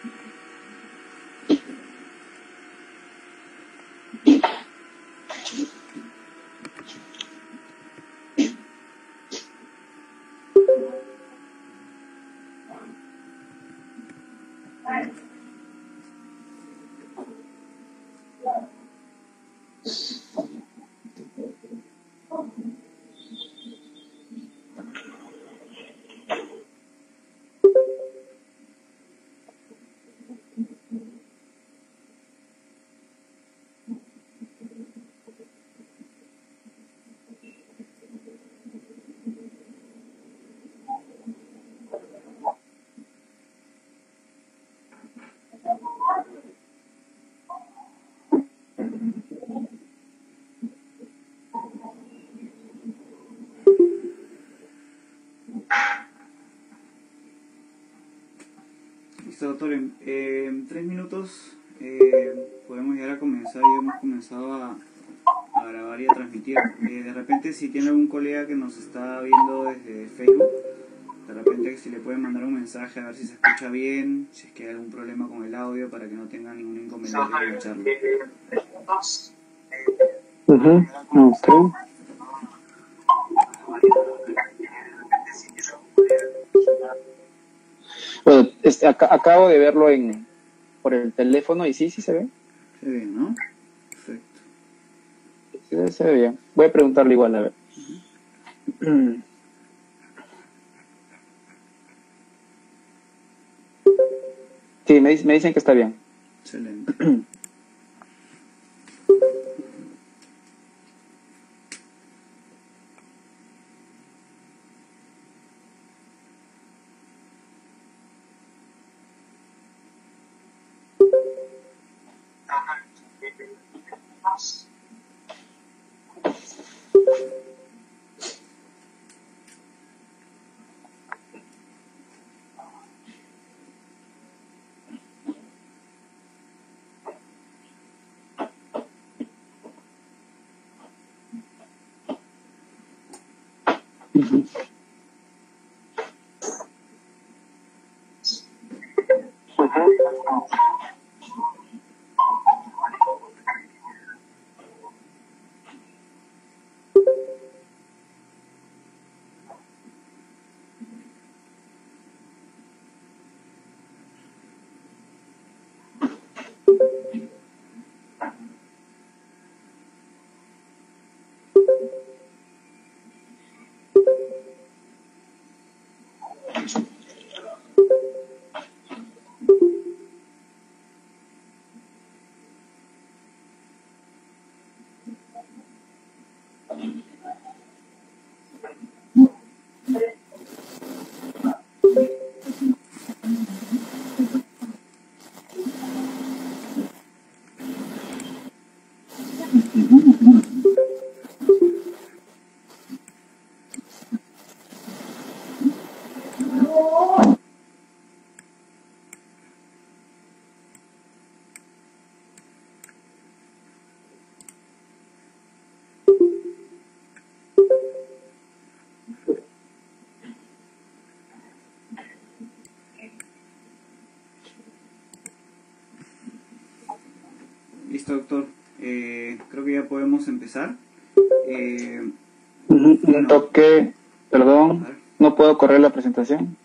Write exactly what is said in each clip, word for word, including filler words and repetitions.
Listo, doctor. En eh, tres minutos eh, podemos llegar a comenzar. Ya hemos comenzado a, a grabar y a transmitir. Eh, de repente, si tiene algún colega que nos está viendo desde Facebook, de repente si le pueden mandar un mensaje a ver si se escucha bien, si es que hay algún problema con el audio, para que no tenga ningún inconveniente en escucharlo. Uh-huh. Okay. Bueno, este, ac acabo de verlo en por el teléfono y sí, sí se ve. Se ve, ¿no? Perfecto. Sí, se ve bien. Voy a preguntarle igual, a ver. Uh-huh. Sí, me, me dicen que está bien. Excelente. Listo, doctor. Eh, creo que ya podemos empezar. Eh, Un bueno, toque, perdón, no puedo correr la presentación.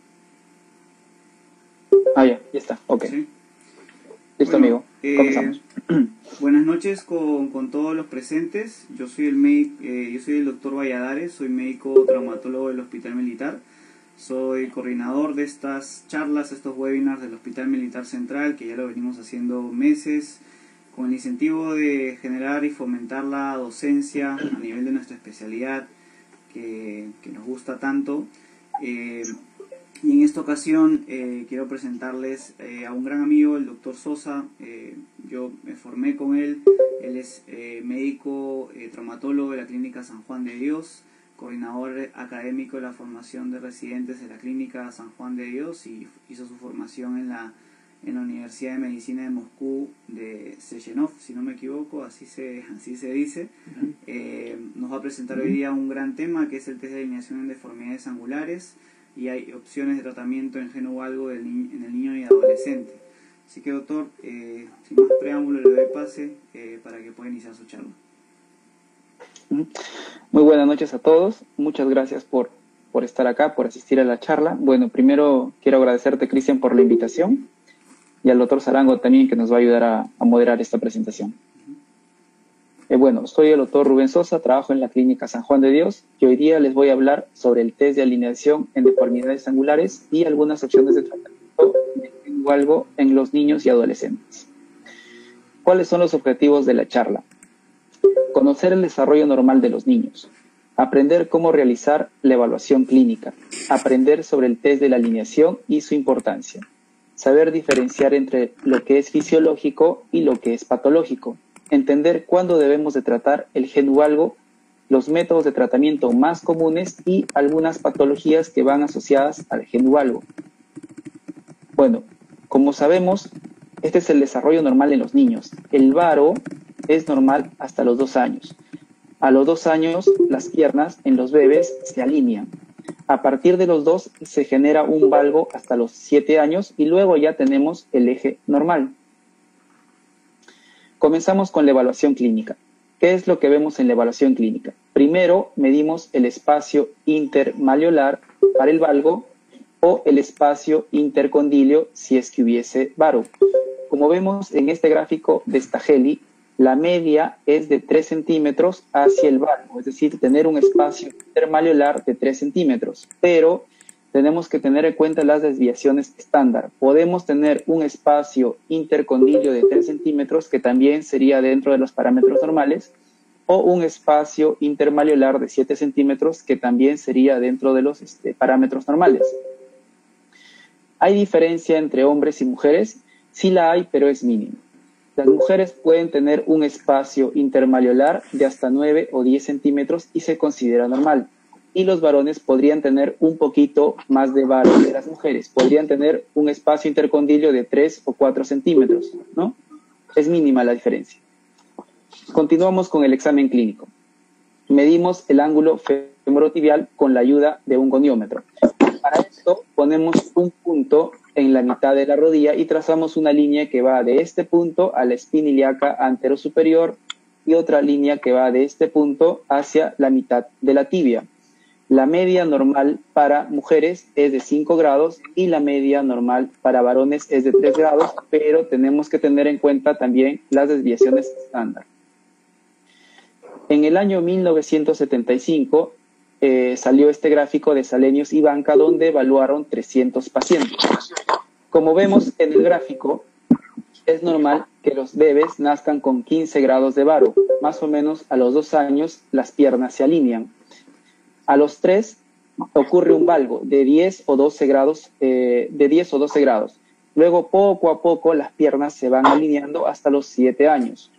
Ah, ya, ya está, ok. ¿sí? Listo, Bueno, amigo, eh, comenzamos. Buenas noches con, con todos los presentes. Yo soy el médico, eh, yo soy el doctor Valladares, soy médico traumatólogo del Hospital Militar. Soy coordinador de estas charlas, estos webinars del Hospital Militar Central, que ya lo venimos haciendo meses, con el incentivo de generar y fomentar la docencia a nivel de nuestra especialidad, que, que nos gusta tanto. Eh, y en esta ocasión eh, quiero presentarles eh, a un gran amigo, el doctor Sosa. Eh, yo me formé con él, él es eh, médico eh, traumatólogo de la Clínica San Juan de Dios, coordinador académico de la formación de residentes de la Clínica San Juan de Dios, y hizo su formación en la, en la Universidad de Medicina de Moscú de Sechenov, si no me equivoco, así se, así se dice. Eh, nos va a presentar hoy día un gran tema, que es el test de alineación en deformidades angulares, y hay opciones de tratamiento en genovalgo del ni en el niño y adolescente. Así que, doctor, eh, sin más preámbulo, le doy pase eh, para que pueda iniciar su charla. Muy buenas noches a todos. Muchas gracias por, por estar acá, por asistir a la charla. Bueno, primero quiero agradecerte, Cristian, por la invitación y al doctor Sarango también, que nos va a ayudar a, a moderar esta presentación. Eh, bueno, soy el doctor Rubén Sosa, trabajo en la Clínica San Juan de Dios y hoy día les voy a hablar sobre el test de alineación en deformidades angulares y algunas opciones de tratamiento de algo en los niños y adolescentes. ¿Cuáles son los objetivos de la charla? Conocer el desarrollo normal de los niños, aprender cómo realizar la evaluación clínica, aprender sobre el test de la alineación y su importancia, saber diferenciar entre lo que es fisiológico y lo que es patológico, entender cuándo debemos de tratar el gen U algo, los métodos de tratamiento más comunes y algunas patologías que van asociadas al gen U algo. Bueno, como sabemos, este es el desarrollo normal en los niños. El varo es normal hasta los dos años. A los dos años, las piernas en los bebés se alinean. A partir de los dos se genera un valgo hasta los siete años y luego ya tenemos el eje normal. Comenzamos con la evaluación clínica. ¿Qué es lo que vemos en la evaluación clínica? Primero, medimos el espacio intermalleolar para el valgo o el espacio intercondilio si es que hubiese varo. Como vemos en este gráfico de Stageli, la media es de tres centímetros hacia el valgo, es decir, tener un espacio intermalleolar de tres centímetros, pero tenemos que tener en cuenta las desviaciones estándar. Podemos tener un espacio intercondilio de tres centímetros, que también sería dentro de los parámetros normales, o un espacio intermalleolar de siete centímetros, que también sería dentro de los este, parámetros normales. ¿Hay diferencia entre hombres y mujeres? Sí la hay, pero es mínima. Las mujeres pueden tener un espacio intermalleolar de hasta nueve o diez centímetros y se considera normal. Y los varones podrían tener un poquito más de varo que las mujeres. Podrían tener un espacio intercondilio de tres o cuatro centímetros, ¿no? Es mínima la diferencia. Continuamos con el examen clínico. Medimos el ángulo femorotibial con la ayuda de un goniómetro. Para esto ponemos un punto en la mitad de la rodilla y trazamos una línea que va de este punto a la espina ilíaca anterosuperior y otra línea que va de este punto hacia la mitad de la tibia. La media normal para mujeres es de cinco grados y la media normal para varones es de tres grados, pero tenemos que tener en cuenta también las desviaciones estándar. En el año mil novecientos setenta y cinco eh, salió este gráfico de Salenius y Banca, donde evaluaron trescientos pacientes. Como vemos en el gráfico, es normal que los bebés nazcan con quince grados de varo. Más o menos a los dos años las piernas se alinean. A los tres ocurre un valgo de diez o doce grados, eh, de diez o doce grados. Luego, poco a poco, las piernas se van alineando hasta los siete años.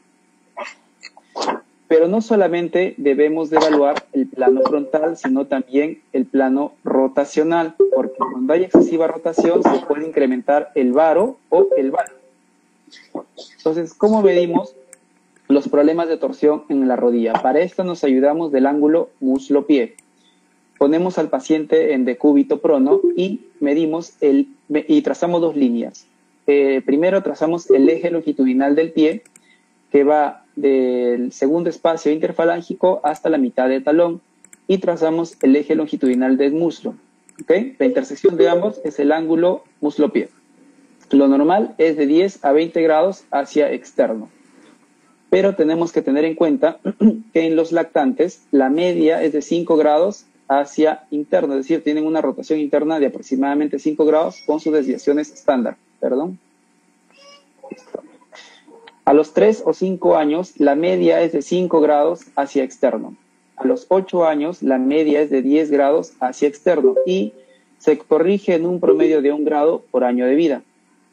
Pero no solamente debemos de evaluar el plano frontal, sino también el plano rotacional, porque cuando hay excesiva rotación se puede incrementar el varo o el valgo. Entonces, ¿cómo medimos los problemas de torsión en la rodilla? Para esto nos ayudamos del ángulo muslo-pie. Ponemos al paciente en decúbito prono y medimos el, y trazamos dos líneas. Eh, primero trazamos el eje longitudinal del pie, que va del segundo espacio interfalángico hasta la mitad del talón, y trazamos el eje longitudinal del muslo. ¿Okay? La intersección de ambos es el ángulo muslo-pie. Lo normal es de diez a veinte grados hacia externo. Pero tenemos que tener en cuenta que en los lactantes la media es de cinco grados hacia interno, es decir, tienen una rotación interna de aproximadamente cinco grados con sus desviaciones estándar. Perdón. A los tres o cinco años, la media es de cinco grados hacia externo. A los ocho años, la media es de diez grados hacia externo y se corrige en un promedio de un grado por año de vida.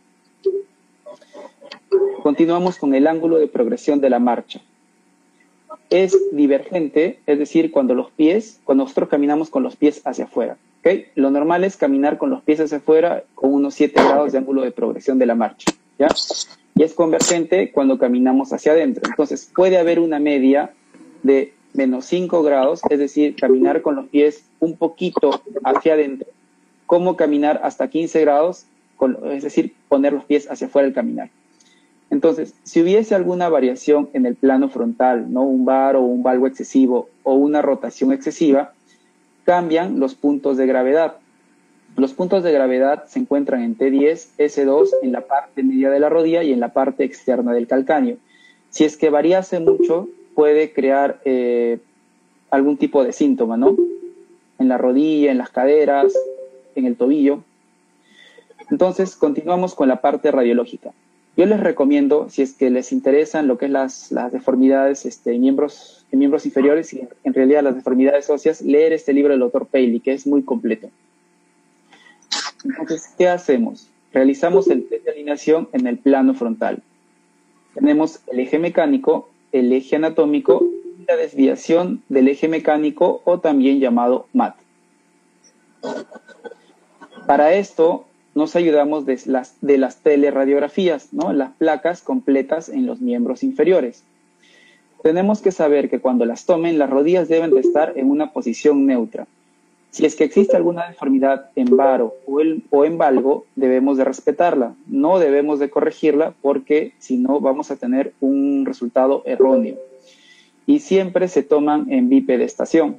Continuamos con el ángulo de progresión de la marcha. Es divergente, es decir, cuando los pies, cuando nosotros caminamos con los pies hacia afuera. ¿Okay? Lo normal es caminar con los pies hacia afuera con unos siete grados de ángulo de progresión de la marcha, ¿ya? Y es convergente cuando caminamos hacia adentro. Entonces, puede haber una media de menos cinco grados, es decir, caminar con los pies un poquito hacia adentro, como caminar hasta quince grados con, es decir, poner los pies hacia afuera al caminar. Entonces, si hubiese alguna variación en el plano frontal, ¿no? Un varo o un valgo excesivo o una rotación excesiva, cambian los puntos de gravedad. Los puntos de gravedad se encuentran en T diez, S dos, en la parte media de la rodilla y en la parte externa del calcáneo. Si es que variase mucho, puede crear eh, algún tipo de síntoma, ¿no? En la rodilla, en las caderas, en el tobillo. Entonces, continuamos con la parte radiológica. Yo les recomiendo, si es que les interesan lo que es las, las deformidades este, en, miembros, en miembros inferiores y en realidad las deformidades óseas, leer este libro del doctor Paley, que es muy completo. Entonces, ¿qué hacemos? Realizamos el test de alineación en el plano frontal. Tenemos el eje mecánico, el eje anatómico y la desviación del eje mecánico o también llamado M A T. Para esto nos ayudamos de las, de las teleradiografías, ¿no? Las placas completas en los miembros inferiores. Tenemos que saber que cuando las tomen, las rodillas deben de estar en una posición neutra. Si es que existe alguna deformidad en varo o, el, o en valgo, debemos de respetarla. No debemos de corregirla porque si no vamos a tener un resultado erróneo. Y siempre se toman en bipedestación.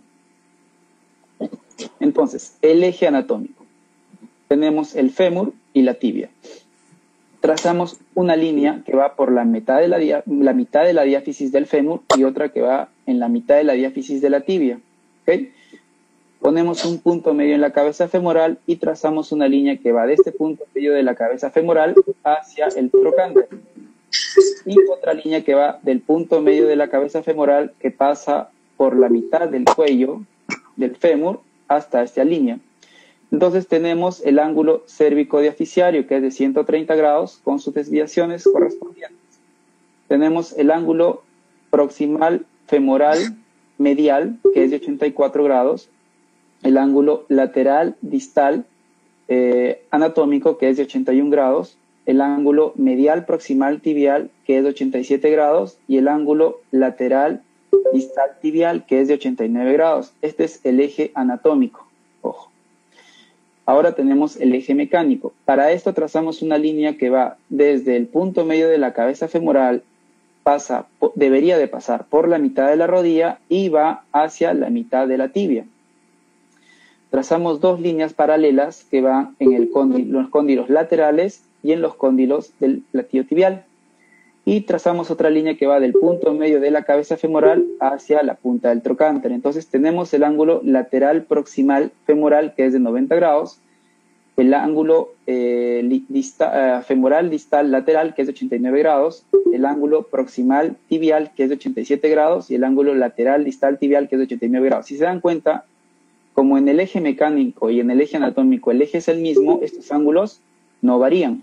Entonces, el eje anatómico. Tenemos el fémur y la tibia. Trazamos una línea que va por la mitad de la, la mitad de la diáfisis del fémur y otra que va en la mitad de la diáfisis de la tibia. ¿Okay? Ponemos un punto medio en la cabeza femoral y trazamos una línea que va de este punto medio de la cabeza femoral hacia el trocánter. Y otra línea que va del punto medio de la cabeza femoral que pasa por la mitad del cuello del fémur hasta esta línea. Entonces tenemos el ángulo cérvico-diaficiario, que es de ciento treinta grados, con sus desviaciones correspondientes. Tenemos el ángulo proximal femoral medial, que es de ochenta y cuatro grados. El ángulo lateral distal eh, anatómico, que es de ochenta y un grados. El ángulo medial proximal tibial, que es de ochenta y siete grados. Y el ángulo lateral distal tibial, que es de ochenta y nueve grados. Este es el eje anatómico. Ojo. Ahora tenemos el eje mecánico. Para esto trazamos una línea que va desde el punto medio de la cabeza femoral, pasa, debería de pasar por la mitad de la rodilla y va hacia la mitad de la tibia. Trazamos dos líneas paralelas que van en el cóndilo, los cóndilos laterales y en los cóndilos del platillo tibial. Y trazamos otra línea que va del punto medio de la cabeza femoral hacia la punta del trocánter. Entonces tenemos el ángulo lateral proximal femoral, que es de noventa grados, el ángulo eh, dista, eh, femoral distal lateral, que es de ochenta y nueve grados, el ángulo proximal tibial, que es de ochenta y siete grados, y el ángulo lateral distal tibial, que es de ochenta y nueve grados. Si se dan cuenta, como en el eje mecánico y en el eje anatómico el eje es el mismo, estos ángulos no varían.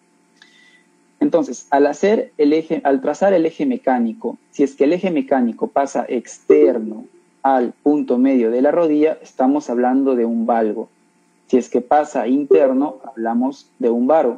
Entonces, al, hacer el eje, al trazar el eje mecánico, si es que el eje mecánico pasa externo al punto medio de la rodilla, estamos hablando de un valgo. Si es que pasa interno, hablamos de un varo.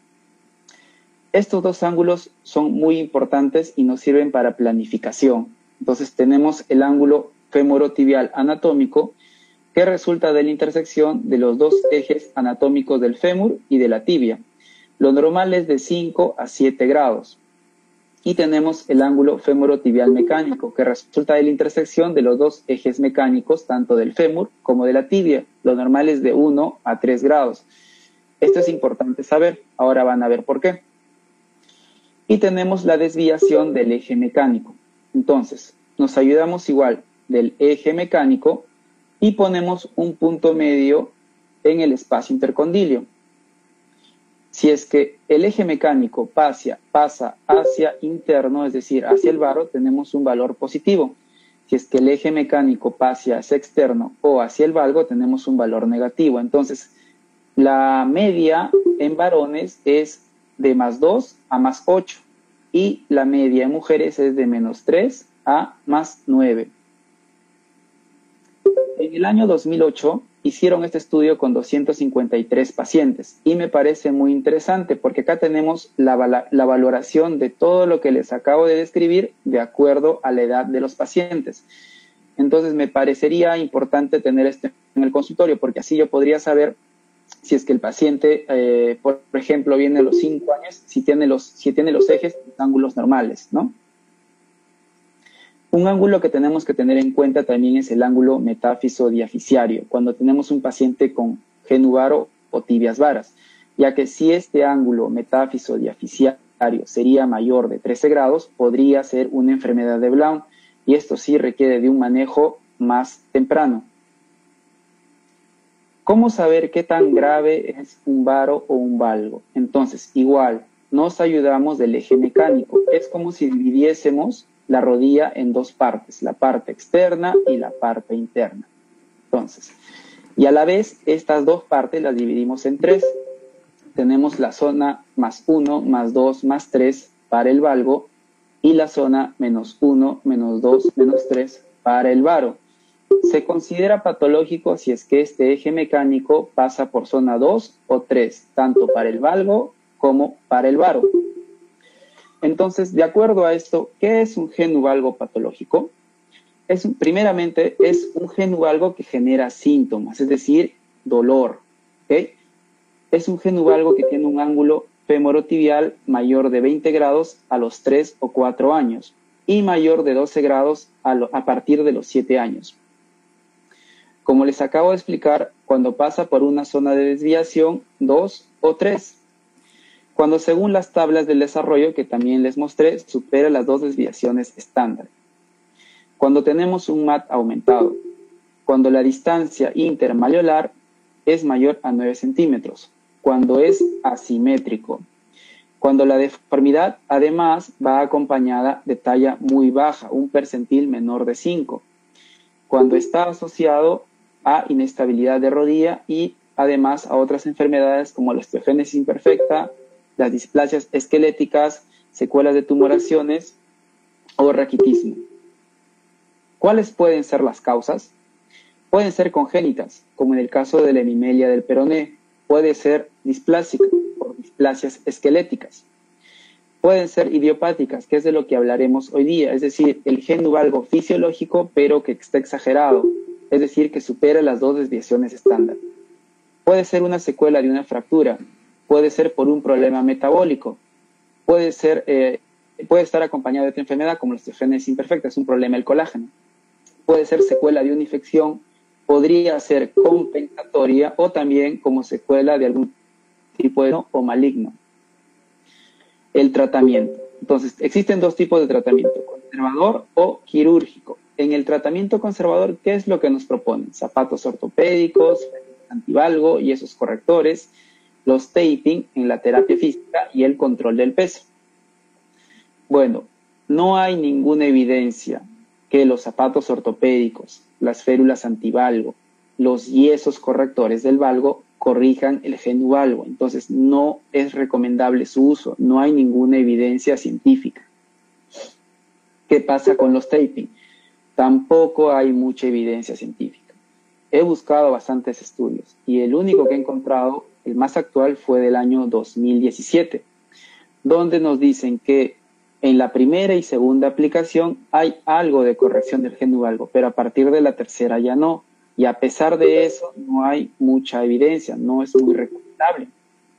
Estos dos ángulos son muy importantes y nos sirven para planificación. Entonces tenemos el ángulo femorotibial anatómico, que resulta de la intersección de los dos ejes anatómicos del fémur y de la tibia. Lo normal es de cinco a siete grados. Y tenemos el ángulo femorotibial mecánico, que resulta de la intersección de los dos ejes mecánicos, tanto del fémur como de la tibia. Lo normal es de uno a tres grados. Esto es importante saber. Ahora van a ver por qué. Y tenemos la desviación del eje mecánico. Entonces, nos ayudamos igual del eje mecánico y ponemos un punto medio en el espacio intercondilio. Si es que el eje mecánico pasa, pasa hacia interno, es decir, hacia el varo, tenemos un valor positivo. Si es que el eje mecánico pasa hacia externo o hacia el valgo, tenemos un valor negativo. Entonces, la media en varones es de más dos a más ocho y la media en mujeres es de menos tres a más nueve. En el año dos mil ocho hicieron este estudio con doscientos cincuenta y tres pacientes y me parece muy interesante porque acá tenemos la, la valoración de todo lo que les acabo de describir de acuerdo a la edad de los pacientes. Entonces me parecería importante tener esto en el consultorio porque así yo podría saber si es que el paciente, eh, por ejemplo, viene a los cinco años, si tiene los, si tiene los ejes, los ángulos normales, ¿no? Un ángulo que tenemos que tener en cuenta también es el ángulo metáfiso-diaficiario, cuando tenemos un paciente con genu varo o tibias varas, ya que si este ángulo metáfiso-diaficiario sería mayor de trece grados, podría ser una enfermedad de Blount, y esto sí requiere de un manejo más temprano. ¿Cómo saber qué tan grave es un varo o un valgo? Entonces, igual, nos ayudamos del eje mecánico. Es como si dividiésemos la rodilla en dos partes, la parte externa y la parte interna. Entonces, y a la vez, estas dos partes las dividimos en tres. Tenemos la zona más uno, más dos, más tres para el valgo y la zona menos uno, menos dos, menos tres para el varo. Se considera patológico si es que este eje mecánico pasa por zona dos o tres, tanto para el valgo como para el varo. Entonces, de acuerdo a esto, ¿qué es un genu valgo patológico? Es, primeramente, es un genu valgo que genera síntomas, es decir, dolor. ¿Okay? Es un genu valgo que tiene un ángulo femorotibial mayor de veinte grados a los tres o cuatro años y mayor de doce grados a, lo, a partir de los siete años. Como les acabo de explicar, cuando pasa por una zona de desviación dos o tres. Cuando según las tablas del desarrollo que también les mostré, supera las dos desviaciones estándar. Cuando tenemos un M A T aumentado. Cuando la distancia intermalleolar es mayor a nueve centímetros. Cuando es asimétrico. Cuando la deformidad además va acompañada de talla muy baja, un percentil menor de cinco. Cuando está asociado a inestabilidad de rodilla y además a otras enfermedades como la osteogénesis imperfecta, las displasias esqueléticas, secuelas de tumoraciones o raquitismo. ¿Cuáles pueden ser las causas? Pueden ser congénitas, como en el caso de la hemimelia del peroné. Puede ser displásica, por displasias esqueléticas. Pueden ser idiopáticas, que es de lo que hablaremos hoy día, es decir, el genu valgo fisiológico, pero que está exagerado, es decir, que supera las dos desviaciones estándar. Puede ser una secuela de una fractura, puede ser por un problema metabólico, puede ser, eh, puede estar acompañado de otra enfermedad como la osteogénesis imperfecta, es un problema del colágeno. Puede ser secuela de una infección, podría ser compensatoria o también como secuela de algún tipo de o maligno. El tratamiento. Entonces, existen dos tipos de tratamiento, conservador o quirúrgico. En el tratamiento conservador, ¿qué es lo que nos proponen? Zapatos ortopédicos, antivalgo y esos correctores, los taping en la terapia física y el control del peso. Bueno, no hay ninguna evidencia que los zapatos ortopédicos, las férulas antivalgo, los yesos correctores del valgo corrijan el genu valgo. Entonces, no es recomendable su uso. No hay ninguna evidencia científica. ¿Qué pasa con los taping? Tampoco hay mucha evidencia científica. He buscado bastantes estudios y el único que he encontrado, el más actual, fue del año dos mil diecisiete, donde nos dicen que en la primera y segunda aplicación hay algo de corrección del genu valgo, pero a partir de la tercera ya no. Y a pesar de eso, no hay mucha evidencia, no es muy recomendable.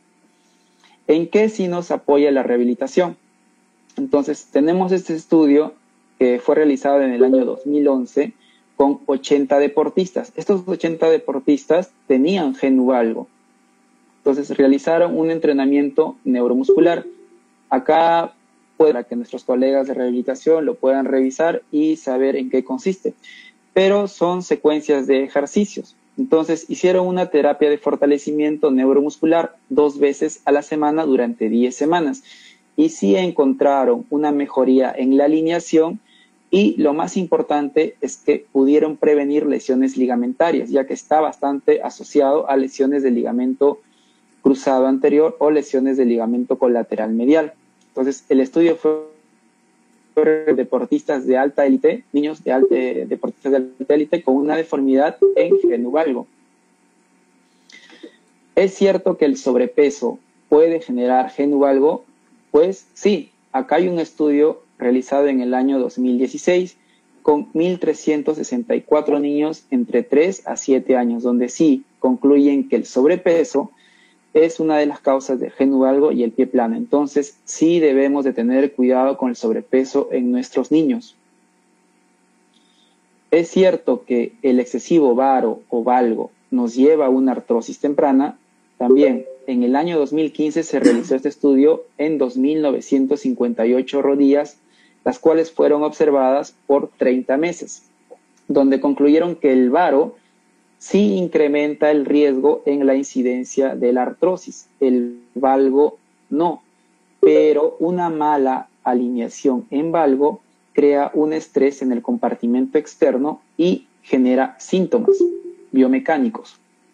¿En qué sí nos apoya la rehabilitación? Entonces, tenemos este estudio que fue realizado en el año dos mil once con ochenta deportistas. Estos ochenta deportistas tenían genu valgo. Entonces, realizaron un entrenamiento neuromuscular. Acá, para que nuestros colegas de rehabilitación lo puedan revisar y saber en qué consiste. Pero son secuencias de ejercicios. Entonces, hicieron una terapia de fortalecimiento neuromuscular dos veces a la semana durante diez semanas. Y sí encontraron una mejoría en la alineación y lo más importante es que pudieron prevenir lesiones ligamentarias, ya que está bastante asociado a lesiones del ligamento cruzado anterior o lesiones del ligamento colateral medial. Entonces, el estudio fue deportistas de alta élite, niños de alta, eh, deportistas de alta élite con una deformidad en genu valgo. ¿Es cierto que el sobrepeso puede generar genu valgo? Pues sí, acá hay un estudio realizado en el año dos mil dieciséis con mil trescientos sesenta y cuatro niños entre tres a siete años, donde sí concluyen que el sobrepeso es una de las causas del genu valgo y el pie plano. Entonces, sí debemos de tener cuidado con el sobrepeso en nuestros niños. Es cierto que el excesivo varo o valgo nos lleva a una artrosis temprana. También en el año dos mil quince se realizó este estudio en dos mil novecientas cincuenta y ocho rodillas, las cuales fueron observadas por treinta meses, donde concluyeron que el varo sí incrementa el riesgo en la incidencia de la artrosis, el valgo no, pero una mala alineación en valgo crea un estrés en el compartimento externo y genera síntomas biomecánicos.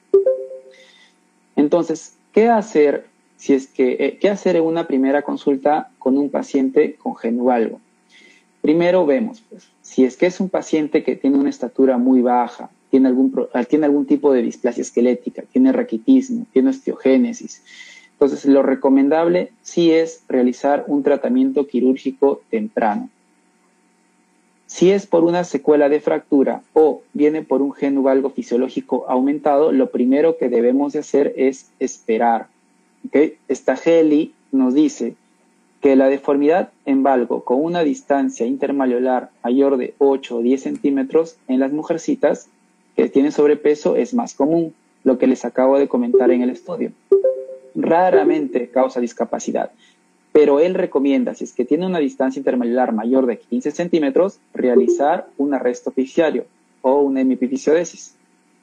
Entonces, ¿qué hacer si es que eh, qué hacer en una primera consulta con un paciente con genu valgo? Primero vemos, pues, si es que es un paciente que tiene una estatura muy baja, tiene algún, tiene algún tipo de displasia esquelética, tiene raquitismo, tiene osteogénesis. Entonces, lo recomendable sí es realizar un tratamiento quirúrgico temprano. Si es por una secuela de fractura o viene por un genu valgo fisiológico aumentado, lo primero que debemos de hacer es esperar. ¿Okay? Stageli nos dice que la deformidad en valgo con una distancia intermalleolar mayor de ocho o diez centímetros en las mujercitas que tienen sobrepeso es más común, lo que les acabo de comentar en el estudio. Raramente causa discapacidad, pero él recomienda, si es que tiene una distancia intermalleolar mayor de quince centímetros, realizar un arresto fixiario o una hemiepifisiodesis.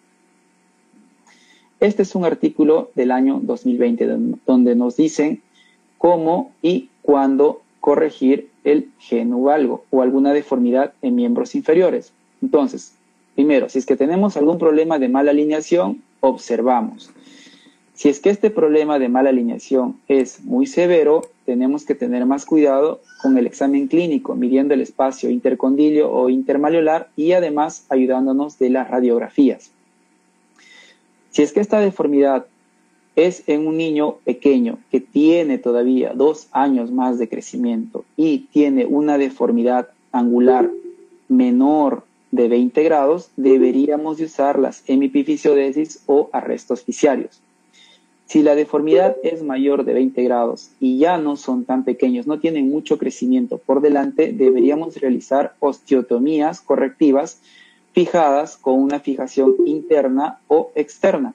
Este es un artículo del año dos mil veinte donde nos dicen cómo y cuándo corregir el genu valgo o alguna deformidad en miembros inferiores. Entonces, primero, si es que tenemos algún problema de mala alineación, observamos. Si es que este problema de mala alineación es muy severo, tenemos que tener más cuidado con el examen clínico, midiendo el espacio intercondilio o intermalleolar y además ayudándonos de las radiografías. Si es que esta deformidad es en un niño pequeño que tiene todavía dos años más de crecimiento y tiene una deformidad angular menor de veinte grados, deberíamos de usar las hemiepifisiodesis o arrestos fisiarios. Si la deformidad es mayor de veinte grados y ya no son tan pequeños, no tienen mucho crecimiento por delante, deberíamos realizar osteotomías correctivas fijadas con una fijación interna o externa.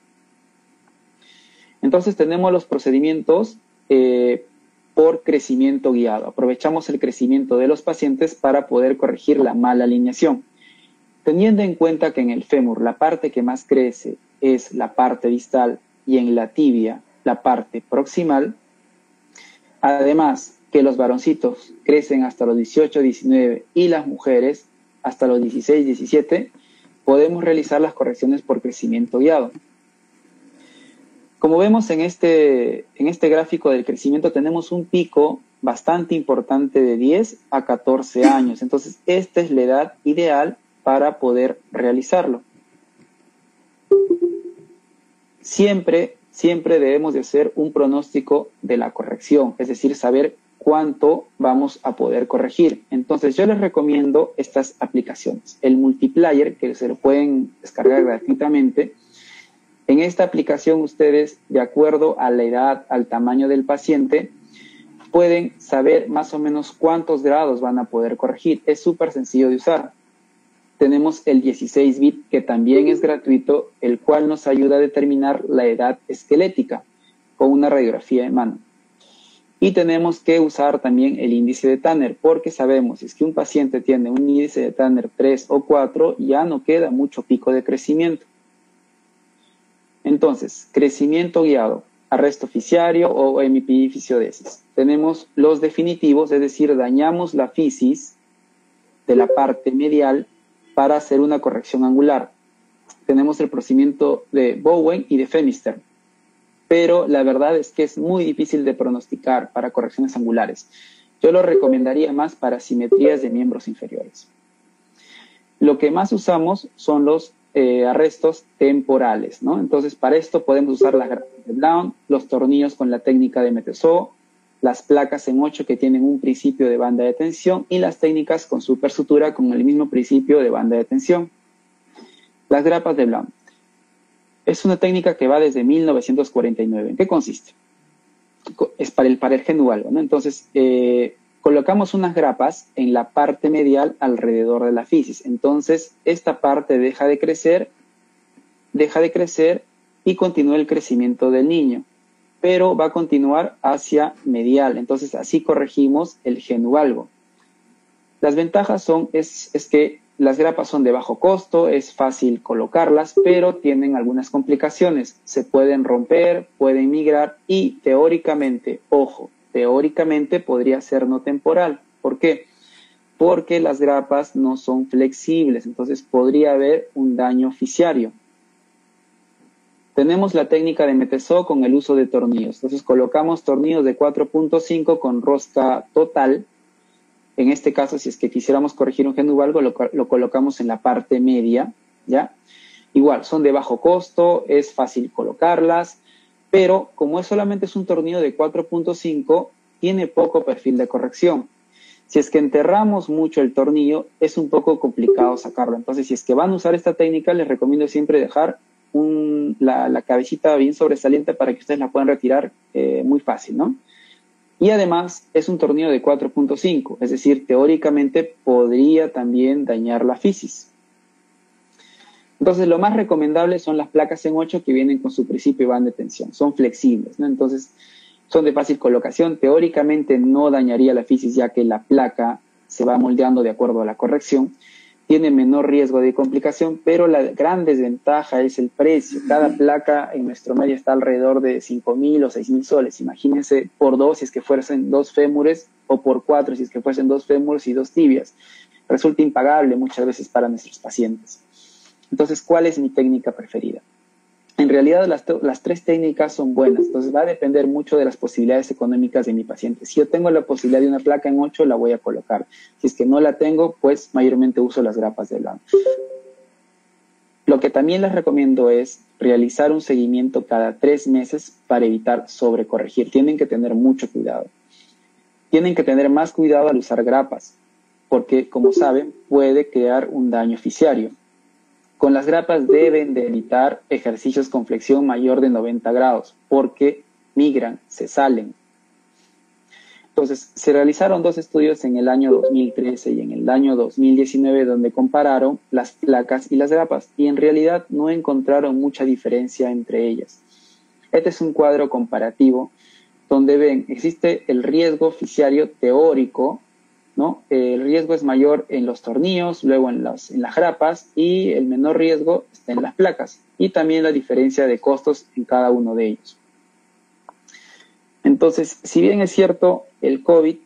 Entonces tenemos los procedimientos eh, por crecimiento guiado. Aprovechamos el crecimiento de los pacientes para poder corregir la mala alineación. Teniendo en cuenta que en el fémur la parte que más crece es la parte distal y en la tibia la parte proximal, además que los varoncitos crecen hasta los dieciocho, diecinueve y las mujeres hasta los dieciséis, diecisiete, podemos realizar las correcciones por crecimiento guiado. Como vemos en este, en este gráfico del crecimiento, tenemos un pico bastante importante de diez a catorce años. Entonces, esta es la edad ideal para poder realizarlo. Siempre, siempre debemos de hacer un pronóstico de la corrección, es decir, saber cuánto vamos a poder corregir. Entonces, yo les recomiendo estas aplicaciones. El Multiplier, que se lo pueden descargar gratuitamente. En esta aplicación ustedes, de acuerdo a la edad, al tamaño del paciente, pueden saber más o menos cuántos grados van a poder corregir. Es súper sencillo de usar. Tenemos el dieciséis bit, que también es gratuito, el cual nos ayuda a determinar la edad esquelética con una radiografía de mano. Y tenemos que usar también el índice de Tanner, porque sabemos si es que un paciente tiene un índice de Tanner tres o cuatro, ya no queda mucho pico de crecimiento. Entonces, crecimiento guiado, arresto fisiario o hemiepifisiodesis. Tenemos los definitivos, es decir, dañamos la fisis de la parte medial para hacer una corrección angular. Tenemos el procedimiento de Bowen y de Femister, pero la verdad es que es muy difícil de pronosticar para correcciones angulares. Yo lo recomendaría más para simetrías de miembros inferiores. Lo que más usamos son los Eh, arrestos temporales, ¿no? Entonces, para esto podemos usar las grapas de Blount, los tornillos con la técnica de Metesó, las placas en ocho que tienen un principio de banda de tensión y las técnicas con supersutura con el mismo principio de banda de tensión. Las grapas de Blount. Es una técnica que va desde mil novecientos cuarenta y nueve. ¿En qué consiste? Es para el, para el genualgo, ¿no? Entonces, eh, colocamos unas grapas en la parte medial alrededor de la fisis. Entonces, esta parte deja de crecer, deja de crecer y continúa el crecimiento del niño, pero va a continuar hacia medial. Entonces, así corregimos el genualgo. Las ventajas son, es, es que las grapas son de bajo costo, es fácil colocarlas, pero tienen algunas complicaciones. Se pueden romper, pueden migrar y teóricamente, ojo, teóricamente podría ser no temporal. ¿Por qué? Porque las grapas no son flexibles, entonces podría haber un daño fisiario. Tenemos la técnica de Metesó con el uso de tornillos. Entonces colocamos tornillos de cuatro punto cinco con rosca total. En este caso, si es que quisiéramos corregir un genualgo, lo, lo colocamos en la parte media, ¿ya? Igual, son de bajo costo, es fácil colocarlas, pero como es solamente es un tornillo de cuatro punto cinco, tiene poco perfil de corrección. Si es que enterramos mucho el tornillo, es un poco complicado sacarlo. Entonces, si es que van a usar esta técnica, les recomiendo siempre dejar un, la, la cabecita bien sobresaliente para que ustedes la puedan retirar eh, muy fácil, ¿no? Y además es un tornillo de cuatro punto cinco, es decir, teóricamente podría también dañar la fisis. Entonces, lo más recomendable son las placas en ocho que vienen con su principio y van de tensión. Son flexibles, ¿no? Entonces, son de fácil colocación. Teóricamente no dañaría la fisis ya que la placa se va moldeando de acuerdo a la corrección. Tiene menor riesgo de complicación, pero la gran desventaja es el precio. Cada placa en nuestro medio está alrededor de cinco mil o seis mil soles. Imagínense por dos si es que fuesen dos fémures o por cuatro si es que fuesen dos fémures y dos tibias. Resulta impagable muchas veces para nuestros pacientes. Entonces, ¿cuál es mi técnica preferida? En realidad las, las tres técnicas son buenas, entonces va a depender mucho de las posibilidades económicas de mi paciente. Si yo tengo la posibilidad de una placa en ocho, la voy a colocar. Si es que no la tengo, pues mayormente uso las grapas de lana. Lo que también les recomiendo es realizar un seguimiento cada tres meses para evitar sobrecorregir. Tienen que tener mucho cuidado. Tienen que tener más cuidado al usar grapas, porque como saben puede crear un daño fisiario. Con las grapas deben de evitar ejercicios con flexión mayor de noventa grados porque migran, se salen. Entonces, se realizaron dos estudios en el año dos mil trece y en el año dos mil diecinueve donde compararon las placas y las grapas y en realidad no encontraron mucha diferencia entre ellas. Este es un cuadro comparativo donde ven, existe el riesgo fisiario teórico, ¿no? El riesgo es mayor en los tornillos, luego en las, en las grapas y el menor riesgo está en las placas y también la diferencia de costos en cada uno de ellos. Entonces, si bien es cierto, el COVID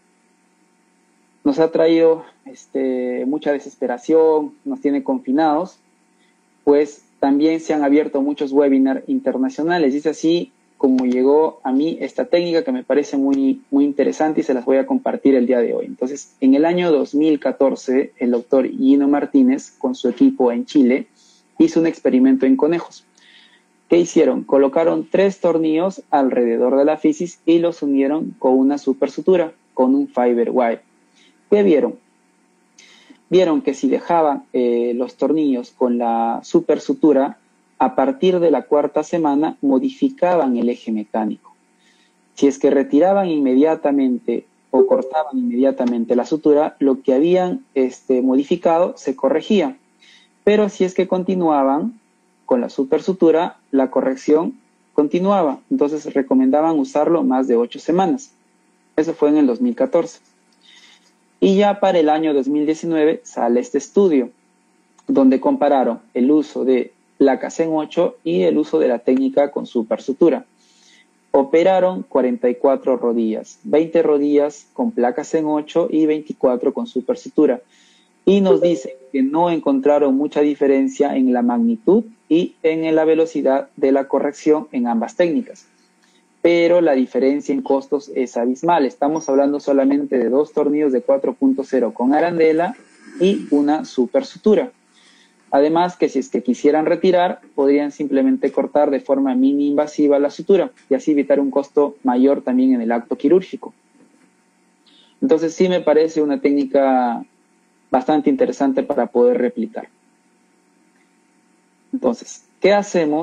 nos ha traído este, mucha desesperación, nos tiene confinados, pues también se han abierto muchos webinars internacionales y es así como llegó a mí esta técnica que me parece muy, muy interesante y se las voy a compartir el día de hoy. Entonces, en el año dos mil catorce, el doctor Gino Martínez, con su equipo en Chile, hizo un experimento en conejos. ¿Qué hicieron? Colocaron tres tornillos alrededor de la fisis y los unieron con una supersutura, con un fiber wire. ¿Qué vieron? Vieron que si dejaban eh, los tornillos con la supersutura, a partir de la cuarta semana modificaban el eje mecánico. Si es que retiraban inmediatamente o cortaban inmediatamente la sutura, lo que habían este, modificado se corregía. Pero si es que continuaban con la supersutura, la corrección continuaba. Entonces recomendaban usarlo más de ocho semanas. Eso fue en el dos mil catorce. Y ya para el año dos mil diecinueve sale este estudio, donde compararon el uso de placas en ocho y el uso de la técnica con supersutura. Operaron cuarenta y cuatro rodillas, veinte rodillas con placas en ocho y veinticuatro con supersutura. Y nos dicen que no encontraron mucha diferencia en la magnitud y en la velocidad de la corrección en ambas técnicas. Pero la diferencia en costos es abismal. Estamos hablando solamente de dos tornillos de cuatro punto cero con arandela y una supersutura. Además que si es que quisieran retirar, podrían simplemente cortar de forma mini invasiva la sutura y así evitar un costo mayor también en el acto quirúrgico. Entonces sí me parece una técnica bastante interesante para poder replicar. Entonces, ¿qué hacemos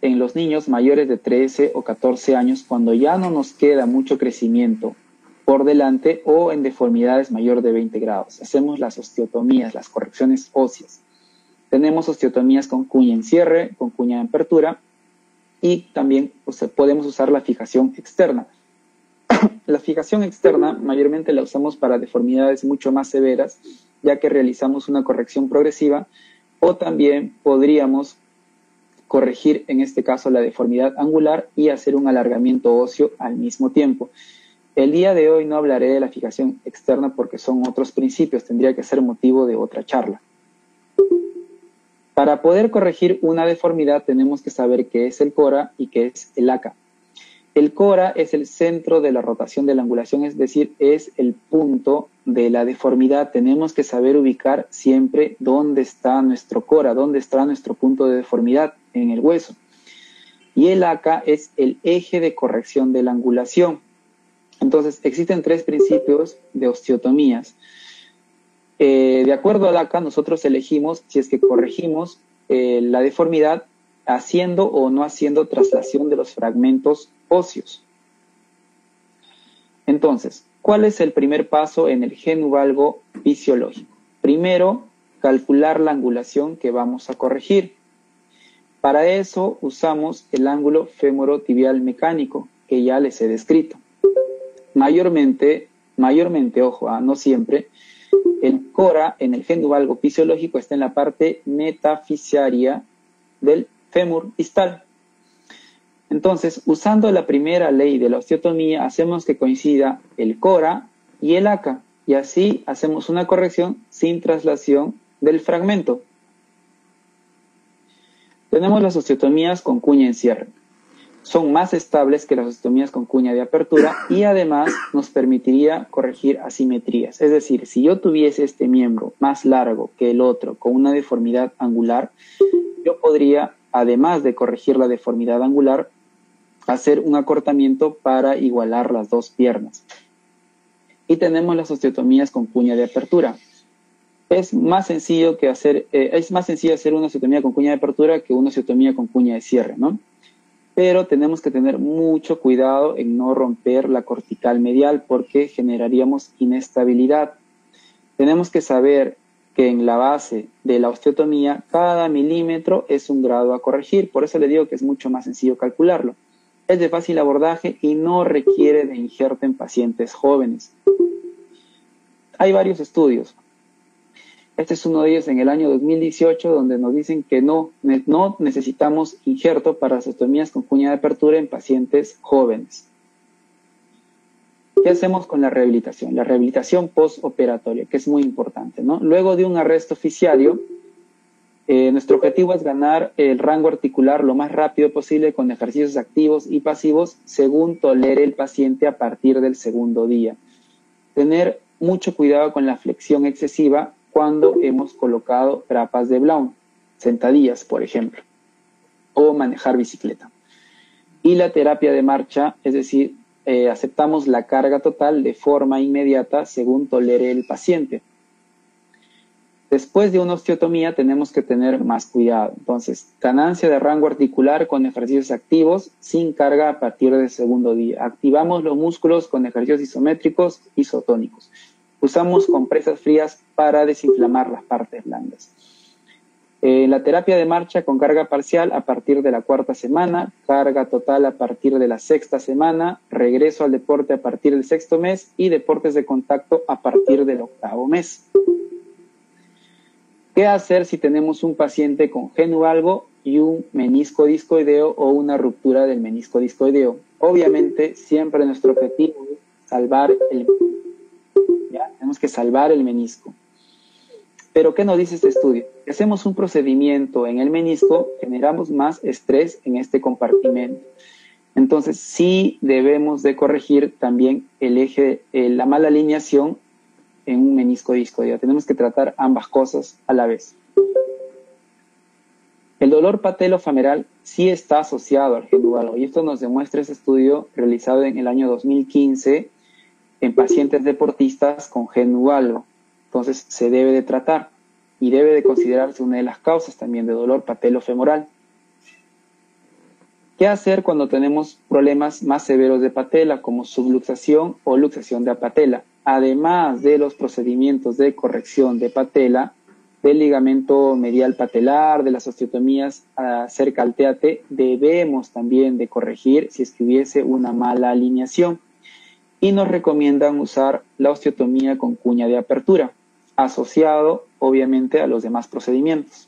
en los niños mayores de trece o catorce años, cuando ya no nos queda mucho crecimiento por delante o en deformidades mayor de veinte grados. Hacemos las osteotomías, las correcciones óseas. Tenemos osteotomías con cuña en cierre, con cuña en apertura, y también pues, podemos usar la fijación externa. La fijación externa mayormente la usamos para deformidades mucho más severas, ya que realizamos una corrección progresiva, o también podríamos corregir en este caso la deformidad angular y hacer un alargamiento óseo al mismo tiempo. El día de hoy no hablaré de la fijación externa porque son otros principios, tendría que ser motivo de otra charla. Para poder corregir una deformidad tenemos que saber qué es el cora y qué es el aca. El cora es el centro de la rotación de la angulación, es decir, es el punto de la deformidad. Tenemos que saber ubicar siempre dónde está nuestro cora, dónde está nuestro punto de deformidad en el hueso. Y el aca es el eje de corrección de la angulación. Entonces, existen tres principios de osteotomías. Eh, de acuerdo al aca, nosotros elegimos si es que corregimos eh, la deformidad haciendo o no haciendo traslación de los fragmentos óseos. Entonces, ¿cuál es el primer paso en el genuvalgo fisiológico? Primero, calcular la angulación que vamos a corregir. Para eso usamos el ángulo femorotibial mecánico, que ya les he descrito. Mayormente, mayormente, ojo, ¿eh? no siempre, el cora en el genuvalgo fisiológico está en la parte metafisiaria del fémur distal. Entonces, usando la primera ley de la osteotomía, hacemos que coincida el cora y el aca, y así hacemos una corrección sin traslación del fragmento. Tenemos las osteotomías con cuña en cierre. Son más estables que las osteotomías con cuña de apertura y además nos permitiría corregir asimetrías. Es decir, si yo tuviese este miembro más largo que el otro con una deformidad angular, yo podría, además de corregir la deformidad angular, hacer un acortamiento para igualar las dos piernas. Y tenemos las osteotomías con cuña de apertura. Es más sencillo que hacer, eh, es más sencillo hacer una osteotomía con cuña de apertura que una osteotomía con cuña de cierre, ¿no? Pero tenemos que tener mucho cuidado en no romper la cortical medial porque generaríamos inestabilidad. Tenemos que saber que en la base de la osteotomía cada milímetro es un grado a corregir, por eso le digo que es mucho más sencillo calcularlo. Es de fácil abordaje y no requiere de injerto en pacientes jóvenes. Hay varios estudios. Este es uno de ellos en el año dos mil dieciocho, donde nos dicen que no, no necesitamos injerto para las osteotomías con cuña de apertura en pacientes jóvenes. ¿Qué hacemos con la rehabilitación? La rehabilitación postoperatoria, que es muy importante, ¿no? Luego de un arresto fisiario, eh, nuestro objetivo es ganar el rango articular lo más rápido posible con ejercicios activos y pasivos según tolere el paciente a partir del segundo día. Tener mucho cuidado con la flexión excesiva cuando hemos colocado grapas de Blount, sentadillas, por ejemplo, o manejar bicicleta. Y la terapia de marcha, es decir, eh, aceptamos la carga total de forma inmediata según tolere el paciente. Después de una osteotomía tenemos que tener más cuidado. Entonces, ganancia de rango articular con ejercicios activos sin carga a partir del segundo día. Activamos los músculos con ejercicios isométricos, isotónicos. Usamos compresas frías para desinflamar las partes blandas. Eh, la terapia de marcha con carga parcial a partir de la cuarta semana, carga total a partir de la sexta semana, regreso al deporte a partir del sexto mes y deportes de contacto a partir del octavo mes. ¿Qué hacer si tenemos un paciente con genuvalgo y un menisco discoideo o una ruptura del menisco discoideo? Obviamente, siempre nuestro objetivo es salvar el ¿Ya? Tenemos que salvar el menisco. Pero, ¿qué nos dice este estudio? Si hacemos un procedimiento en el menisco, generamos más estrés en este compartimento. Entonces, sí debemos de corregir también el eje, eh, la mala alineación en un menisco discoideo. Tenemos que tratar ambas cosas a la vez. El dolor patelofameral sí está asociado al genuvalgo, y esto nos demuestra ese estudio realizado en el año dos mil quince en pacientes deportistas con genuvalgo. Entonces se debe de tratar y debe de considerarse una de las causas también de dolor patelofemoral. ¿Qué hacer cuando tenemos problemas más severos de patela, como subluxación o luxación de patela? Además de los procedimientos de corrección de patela, del ligamento medial patelar, de las osteotomías uh, cerca al teate, debemos también de corregir si es que hubiese una mala alineación. Y nos recomiendan usar la osteotomía con cuña de apertura, asociado obviamente a los demás procedimientos.